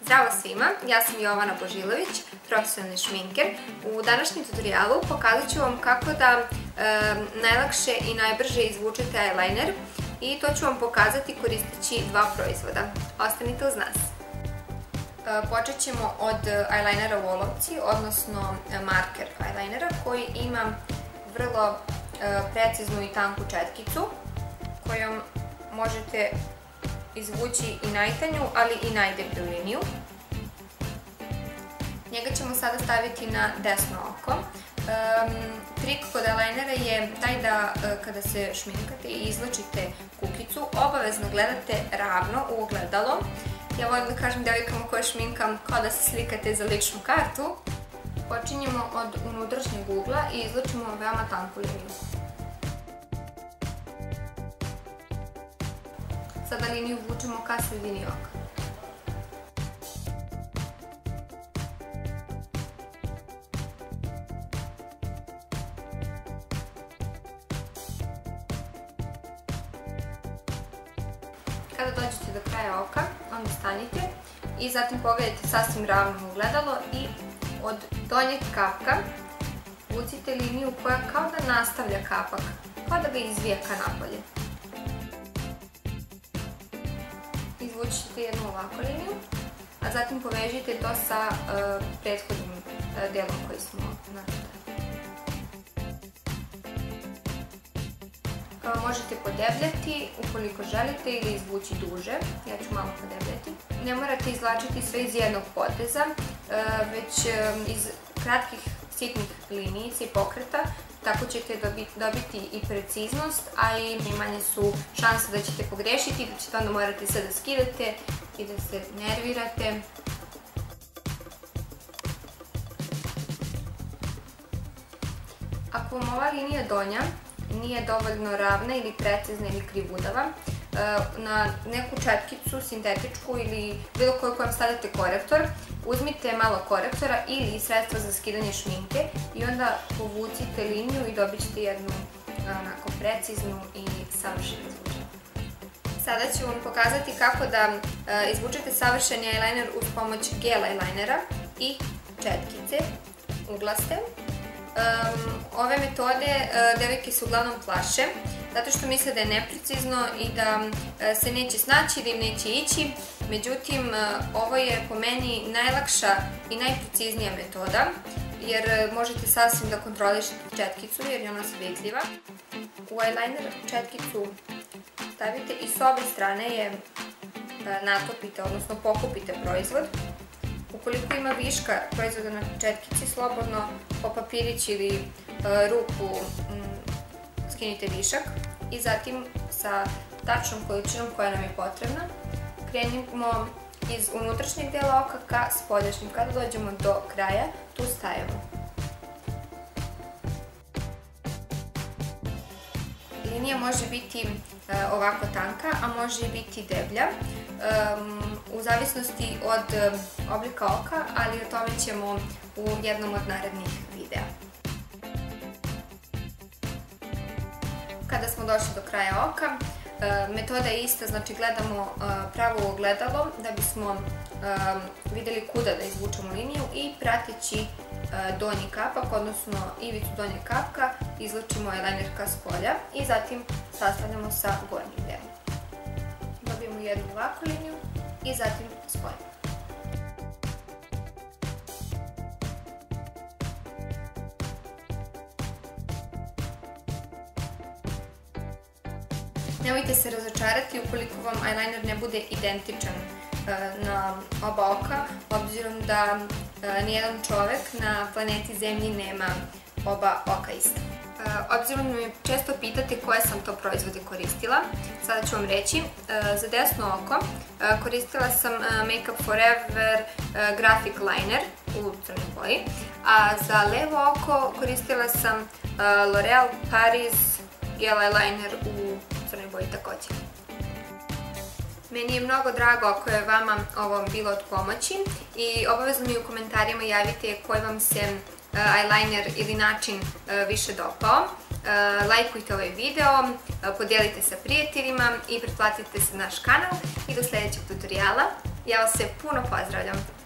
Zdravo svima, ja sam Jovana Božilović, profesionalni šminker. U današnjem tutorialu pokazat ću vam kako da najlakše i najbrže izvučete eyeliner i to ću vam pokazati koristeći dva proizvoda. Ostanite uz nas. Počet ćemo od eyelinera u olovci, odnosno marker eyelinera koji ima vrlo preciznu i tanku četkicu kojom možete izvući i najtanju, ali i najdeblju liniju. Njega ćemo sada staviti na desno oko. Trik kod eyelinera je taj da kada se šminkate i izvlačite kukicu, obavezno gledate ravno u ogledalo. Ja volim da kažem devojkama koje šminkam kao da se slikate za ličnu kartu. Počinjemo od unutrašnjeg ugla i izvlačimo veoma tanku liniju. Sada liniju vučemo ka sredini oka. Kada dođete do kraja oka, onda stanite i zatim pogledajte sasvim ravno u ogledalo i od donjeg kapka vucite liniju koja kao da nastavlja kapak, kao da ga izvija ka napolje. Izvući ćete jednu ovakvu liniju, a zatim povežite to sa prethodnim delom koji smo nacrtali. Možete podebljati ukoliko želite ili izvući duže, ja ću malo podebljati. Ne morate izvlačiti sve iz jednog poteza, već iz kratkih sitnih linijica i pokreta, tako ćete dobiti i preciznost, a i manje su šanse da ćete pogrešiti, da ćete onda morati sve da skidate i da se nervirate. Ako vam ova linija donja nije dovoljno ravna ili precizna ili krivudava, na neku četkicu, sintetičku ili bilo koju kojom stavljate korektor, uzmite malo korektora ili sredstva za skidanje šminke i onda povucite liniju i dobit ćete jednu onako preciznu i savršenu izvučenu. Sada ću vam pokazati kako da izvučete savršeni eyeliner uz pomoć gel eyelinera i četkice uglaste. Ove metode devojke se uglavnom plaše, zato što misle da je neprecizno i da se neće snaći, da im neće ići. Međutim, ovo je po meni najlakša i najpreciznija metoda, jer možete sasvim da kontrolišete četkicu, jer je ona vidljiva. U eyeliner četkicu stavite i s obe strane je natopite, odnosno pokupite proizvod. Ukoliko ima viška proizvoda na četkici, slobodno po papirić ili ruku skinite višak i zatim sa tačnom količinom koja nam je potrebna krenimo iz unutrašnjeg dela oka ka spoljašnjem. Kada dođemo do kraja, tu stajemo. Linija može biti ovako tanka, a može i biti deblja, u zavisnosti od oblika oka, ali o tome ćemo u jednom od narednih videa. Kada smo došli do kraja oka, metoda je ista, znači gledamo pravo u ogledalo da bismo videli kuda da izvučemo liniju i prateći donji kapak, odnosno ivicu donjeg kapka, izvlačimo eyeliner ka spolja i zatim sastavljamo sa gornjim delom. Dobijemo jednu ovakvu liniju i zatim spolja. Nemojte se razočarati ukoliko vam eyeliner ne bude identičan na oba oka, obzirom da nijedan čovek na planeti Zemlji nema oba oka ista. Obzirom da me često pitate koje sam to proizvode koristila, sada ću vam reći. Za desno oko koristila sam Make Up For Ever Graphic Liner u crnoj boji, a za levo oko koristila sam L'Oreal Paris Gel Eyeliner u crnoj boji također. Meni je mnogo drago ako je vama ovo bilo od pomoći i obavezno mi u komentarima javite koji vam se eyeliner ili način više dopao. Lajkujte ovaj video, podijelite sa prijateljima i pretplatite se na naš kanal i do sljedećeg tutoriala. Ja vas se puno pozdravljam.